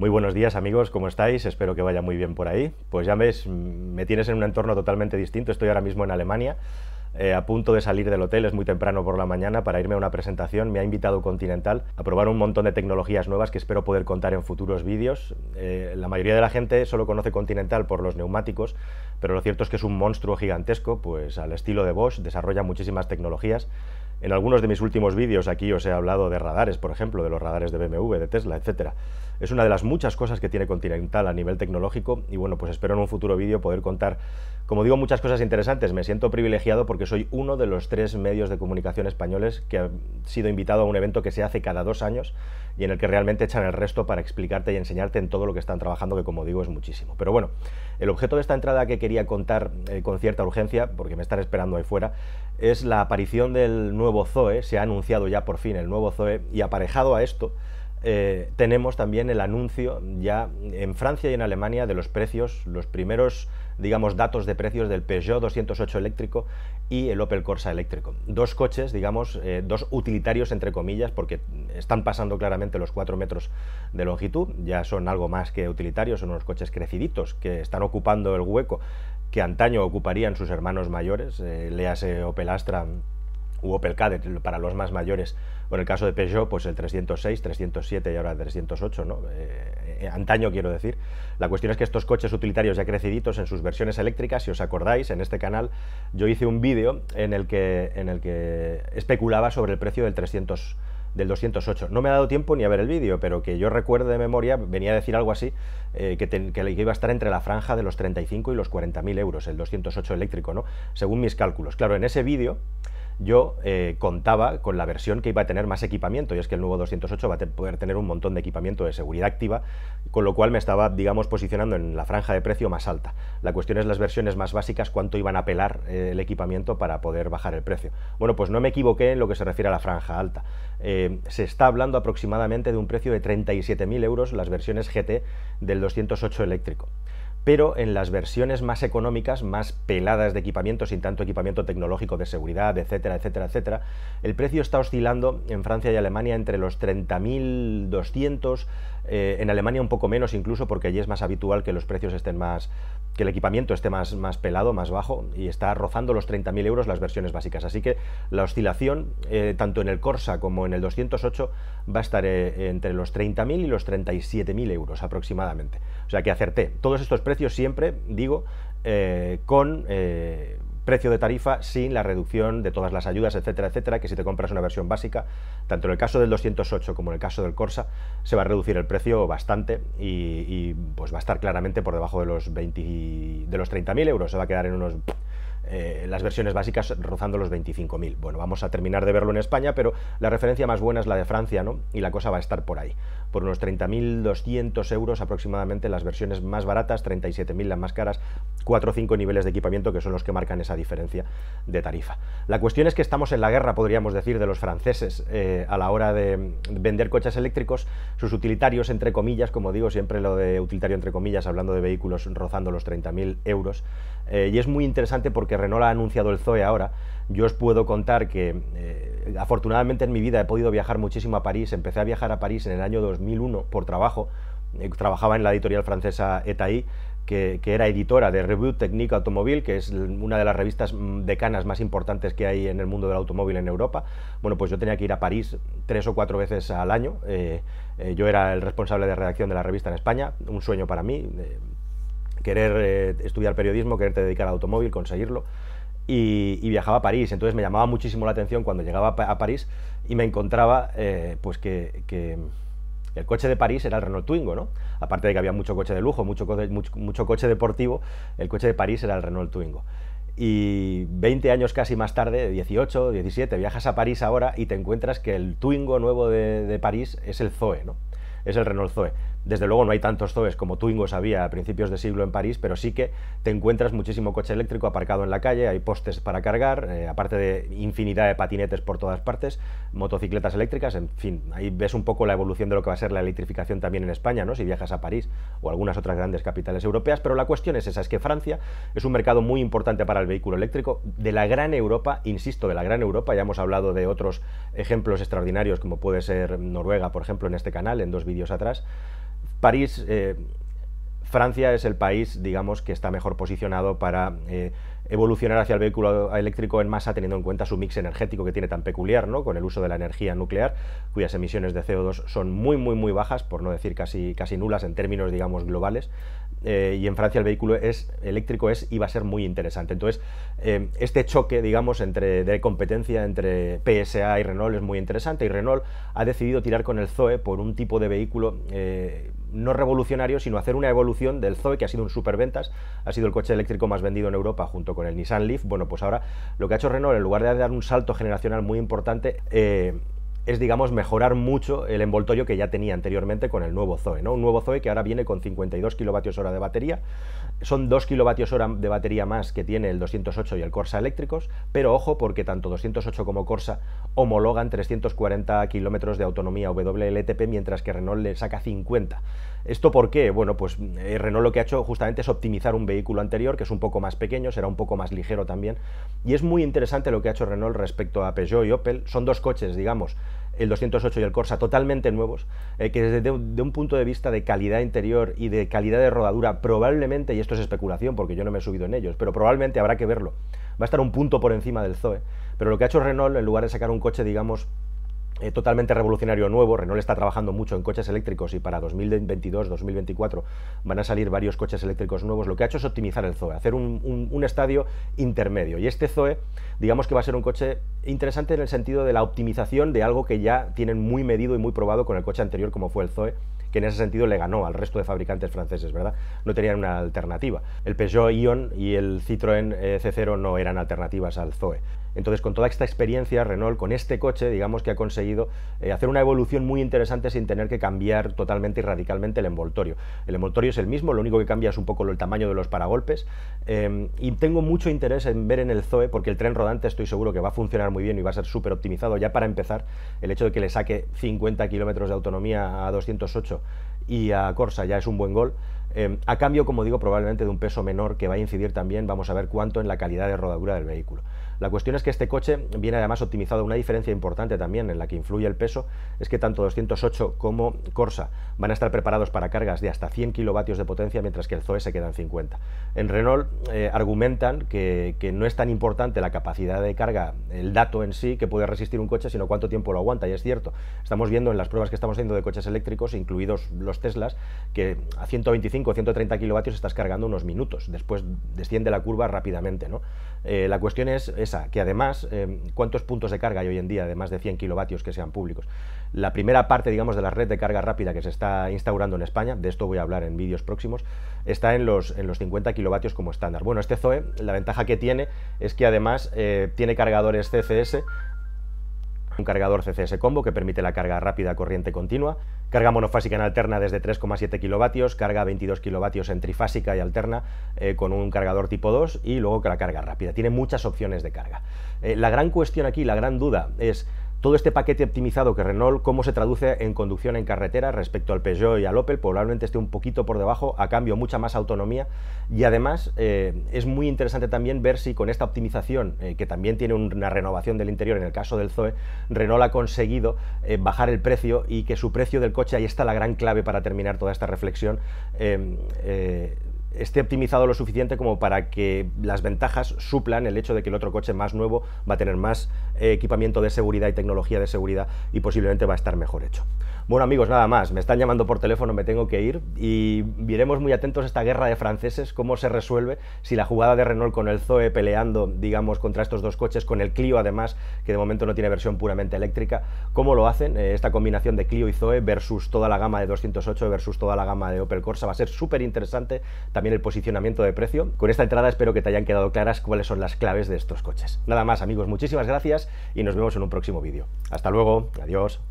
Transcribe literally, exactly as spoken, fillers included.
Muy buenos días amigos, ¿cómo estáis? Espero que vaya muy bien por ahí. Pues ya ves, me tienes en un entorno totalmente distinto. Estoy ahora mismo en Alemania, eh, a punto de salir del hotel, es muy temprano por la mañana para irme a una presentación. Me ha invitado Continental a probar un montón de tecnologías nuevas que espero poder contar en futuros vídeos. Eh, la mayoría de la gente solo conoce Continental por los neumáticos, pero lo cierto es que es un monstruo gigantesco, pues al estilo de Bosch, desarrolla muchísimas tecnologías. En algunos de mis últimos vídeos aquí os he hablado de radares, por ejemplo, de los radares de B M W, de Tesla, etcétera. Es una de las muchas cosas que tiene Continental a nivel tecnológico y bueno, pues espero en un futuro vídeo poder contar, como digo, muchas cosas interesantes. Me siento privilegiado porque soy uno de los tres medios de comunicación españoles que ha sido invitado a un evento que se hace cada dos años y en el que realmente echan el resto para explicarte y enseñarte en todo lo que están trabajando, que como digo es muchísimo. Pero bueno, el objeto de esta entrada que quería contar eh, con cierta urgencia, porque me están esperando ahí fuera, es la aparición del nuevo Zoe. Se ha anunciado ya por fin el nuevo Zoe y aparejado a esto eh, tenemos también el anuncio ya en Francia y en Alemania de los precios, los primeros, digamos, datos de precios del Peugeot doscientos ocho eléctrico y el Opel Corsa eléctrico. Dos coches, digamos, eh, dos utilitarios entre comillas, porque están pasando claramente los cuatro metros de longitud, ya son algo más que utilitarios, son unos coches creciditos que están ocupando el hueco que antaño ocuparían sus hermanos mayores, eh, léase Opel Astra u Opel Kadett para los más mayores, o en el caso de Peugeot, pues el trescientos seis, trescientos siete y ahora el trescientos ocho, ¿no? Eh, eh, antaño quiero decir. La cuestión es que estos coches utilitarios ya creciditos en sus versiones eléctricas, si os acordáis, en este canal yo hice un vídeo en el que, en el que especulaba sobre el precio del trescientos del doscientos ocho. No me ha dado tiempo ni a ver el vídeo, pero que yo recuerdo de memoria, venía a decir algo así, eh, que, ten, que iba a estar entre la franja de los treinta y cinco y los cuarenta mil euros, el doscientos ocho eléctrico, ¿no? Según mis cálculos. Claro, en ese vídeo yo eh, contaba con la versión que iba a tener más equipamiento, y es que el nuevo doscientos ocho va a te poder tener un montón de equipamiento de seguridad activa, con lo cual me estaba, digamos, posicionando en la franja de precio más alta. La cuestión es las versiones más básicas, cuánto iban a pelar eh, el equipamiento para poder bajar el precio. Bueno, pues no me equivoqué en lo que se refiere a la franja alta. Eh, se está hablando aproximadamente de un precio de treinta y siete mil euros las versiones G T del doscientos ocho eléctrico. Pero en las versiones más económicas, más peladas de equipamiento, sin tanto equipamiento tecnológico de seguridad, etcétera, etcétera, etcétera, el precio está oscilando en Francia y Alemania entre los treinta mil doscientos, eh, en Alemania un poco menos incluso, porque allí es más habitual que los precios estén más, que el equipamiento esté más, más pelado, más bajo, y está rozando los treinta mil euros las versiones básicas. Así que la oscilación, eh, tanto en el Corsa como en el doscientos ocho, va a estar eh, entre los treinta mil y los treinta y siete mil euros aproximadamente. O sea que acerté. Todos estos precios siempre, digo, eh, con eh, precio de tarifa sin la reducción de todas las ayudas, etcétera, etcétera, que si te compras una versión básica, tanto en el caso del doscientos ocho como en el caso del Corsa, se va a reducir el precio bastante y, y pues va a estar claramente por debajo de los, veinte, de los treinta mil euros, se va a quedar en unos... Eh, las versiones básicas rozando los veinticinco mil. Bueno, vamos a terminar de verlo en España, pero la referencia más buena es la de Francia, ¿no? Y la cosa va a estar por ahí, por unos treinta mil doscientos euros aproximadamente las versiones más baratas, treinta y siete mil las más caras, cuatro o cinco niveles de equipamiento que son los que marcan esa diferencia de tarifa. La cuestión es que estamos en la guerra, podríamos decir, de los franceses eh, a la hora de vender coches eléctricos, sus utilitarios, entre comillas, como digo, siempre lo de utilitario entre comillas, hablando de vehículos rozando los treinta mil euros, eh, y es muy interesante porque Renault ha anunciado el Zoe ahora. Yo os puedo contar que eh, afortunadamente en mi vida he podido viajar muchísimo a París. Empecé a viajar a París en el año dos mil uno por trabajo. Eh, trabajaba en la editorial francesa E T A I, que, que era editora de Revue Technique Automobile, que es una de las revistas decanas más importantes que hay en el mundo del automóvil en Europa. Bueno, pues yo tenía que ir a París tres o cuatro veces al año. Eh, eh, yo era el responsable de redacción de la revista en España, un sueño para mí. Eh, querer eh, estudiar periodismo, quererte dedicar al automóvil, conseguirlo, y, y viajaba a París. Entonces me llamaba muchísimo la atención cuando llegaba a París y me encontraba eh, pues que, que el coche de París era el Renault Twingo, ¿no? Aparte de que había mucho coche de lujo, mucho, mucho, mucho coche deportivo, el coche de París era el Renault Twingo. Y veinte años casi más tarde, dieciocho, diecisiete, viajas a París ahora y te encuentras que el Twingo nuevo de, de París es el Zoe, ¿no? Es el Renault Zoe. Desde luego no hay tantos Zoes como Twingos había a principios de siglo en París, pero sí que te encuentras muchísimo coche eléctrico aparcado en la calle, hay postes para cargar, eh, aparte de infinidad de patinetes por todas partes, motocicletas eléctricas, en fin, ahí ves un poco la evolución de lo que va a ser la electrificación también en España, ¿no? Si viajas a París o algunas otras grandes capitales europeas, pero la cuestión es esa, es que Francia es un mercado muy importante para el vehículo eléctrico, de la gran Europa, insisto, de la gran Europa. Ya hemos hablado de otros ejemplos extraordinarios como puede ser Noruega, por ejemplo, en este canal, en dos vídeos atrás. París, eh, Francia es el país, digamos, que está mejor posicionado para eh, evolucionar hacia el vehículo eléctrico en masa, teniendo en cuenta su mix energético que tiene tan peculiar, ¿no? Con el uso de la energía nuclear, cuyas emisiones de C O dos son muy, muy, muy bajas, por no decir casi, casi nulas en términos, digamos, globales. Eh, y en Francia el vehículo es, eléctrico es y va a ser muy interesante. Entonces, eh, este choque, digamos, entre, de competencia entre P S A y Renault es muy interesante, y Renault ha decidido tirar con el Zoe por un tipo de vehículo eh, no revolucionario, sino hacer una evolución del Zoe, que ha sido un superventas, ha sido el coche eléctrico más vendido en Europa junto con el Nissan Leaf. Bueno, pues ahora lo que ha hecho Renault, en lugar de dar un salto generacional muy importante, eh, es, digamos, mejorar mucho el envoltorio que ya tenía anteriormente con el nuevo Zoe, ¿no? Un nuevo Zoe que ahora viene con cincuenta y dos kilovatios hora de batería, son dos kilovatios hora de batería más que tiene el doscientos ocho y el Corsa eléctricos, pero ojo, porque tanto doscientos ocho como Corsa homologan trescientos cuarenta kilómetros de autonomía W L T P, mientras que Renault le saca cincuenta. ¿Esto por qué? Bueno, pues eh, Renault lo que ha hecho justamente es optimizar un vehículo anterior, que es un poco más pequeño, será un poco más ligero también, y es muy interesante lo que ha hecho Renault respecto a Peugeot y Opel. Son dos coches, digamos, el doscientos ocho y el Corsa, totalmente nuevos, eh, que desde un, de un punto de vista de calidad interior y de calidad de rodadura, probablemente, y esto es especulación porque yo no me he subido en ellos, pero probablemente habrá que verlo, va a estar un punto por encima del Zoe. Pero lo que ha hecho Renault, en lugar de sacar un coche, digamos, Eh, totalmente revolucionario nuevo, Renault está trabajando mucho en coches eléctricos y para dos mil veintidós dos mil veinticuatro van a salir varios coches eléctricos nuevos. Lo que ha hecho es optimizar el Zoe, hacer un, un, un estadio intermedio, y este Zoe, digamos que va a ser un coche interesante en el sentido de la optimización de algo que ya tienen muy medido y muy probado con el coche anterior, como fue el Zoe, que en ese sentido le ganó al resto de fabricantes franceses, ¿verdad? No tenían una alternativa. El Peugeot Ion y el Citroën eh, C cero no eran alternativas al Zoe. Entonces, con toda esta experiencia, Renault, con este coche, digamos que ha conseguido eh, hacer una evolución muy interesante sin tener que cambiar totalmente y radicalmente el envoltorio. El envoltorio es el mismo, lo único que cambia es un poco el tamaño de los paragolpes, eh, y tengo mucho interés en ver en el Zoe, porque el tren rodante estoy seguro que va a funcionar muy bien y va a ser súper optimizado. Ya para empezar, el hecho de que le saque cincuenta kilómetros de autonomía a doscientos ocho y a Corsa ya es un buen gol. Eh, a cambio, como digo, probablemente de un peso menor que va a incidir también, vamos a ver cuánto, en la calidad de rodadura del vehículo. La cuestión es que este coche viene además optimizado. Una diferencia importante también en la que influye el peso es que tanto doscientos ocho como Corsa van a estar preparados para cargas de hasta cien kilovatios de potencia, mientras que el Zoe se queda en cincuenta. En Renault eh, argumentan que, que no es tan importante la capacidad de carga, el dato en sí que puede resistir un coche, sino cuánto tiempo lo aguanta, y es cierto. Estamos viendo en las pruebas que estamos haciendo de coches eléctricos, incluidos los Teslas, que a ciento veinticinco o ciento treinta kilovatios estás cargando unos minutos, después desciende la curva rápidamente, ¿no? Eh, la cuestión es esa, que además, eh, ¿cuántos puntos de carga hay hoy en día de más de cien kilovatios que sean públicos? La primera parte, digamos, de la red de carga rápida que se está instaurando en España, de esto voy a hablar en vídeos próximos, está en los, en los cincuenta kilovatios como estándar. Bueno, este Zoe, la ventaja que tiene es que además eh, tiene cargadores C C S, un cargador C C S Combo que permite la carga rápida corriente continua, carga monofásica en alterna desde tres coma siete kilovatios, carga veintidós kilovatios en trifásica y alterna eh, con un cargador tipo dos, y luego la carga rápida. Tiene muchas opciones de carga. Eh, la gran cuestión aquí, la gran duda es todo este paquete optimizado que Renault, cómo se traduce en conducción en carretera respecto al Peugeot y al Opel. Probablemente esté un poquito por debajo, a cambio mucha más autonomía, y además eh, es muy interesante también ver si con esta optimización, eh, que también tiene una renovación del interior en el caso del Zoe, Renault ha conseguido eh, bajar el precio, y que su precio del coche, ahí está la gran clave para terminar toda esta reflexión, eh, eh, esté optimizado lo suficiente como para que las ventajas suplan el hecho de que el otro coche más nuevo va a tener más eh, equipamiento de seguridad y tecnología de seguridad, y posiblemente va a estar mejor hecho. Bueno, amigos, nada más, me están llamando por teléfono, me tengo que ir, y veremos muy atentos a esta guerra de franceses, cómo se resuelve, si la jugada de Renault con el Zoe peleando, digamos, contra estos dos coches, con el Clio además, que de momento no tiene versión puramente eléctrica, cómo lo hacen, eh, esta combinación de Clio y Zoe versus toda la gama de doscientos ocho versus toda la gama de Opel Corsa, va a ser súper interesante. También el posicionamiento de precio. Con esta entrada espero que te hayan quedado claras cuáles son las claves de estos coches. Nada más, amigos, muchísimas gracias y nos vemos en un próximo vídeo. Hasta luego, adiós.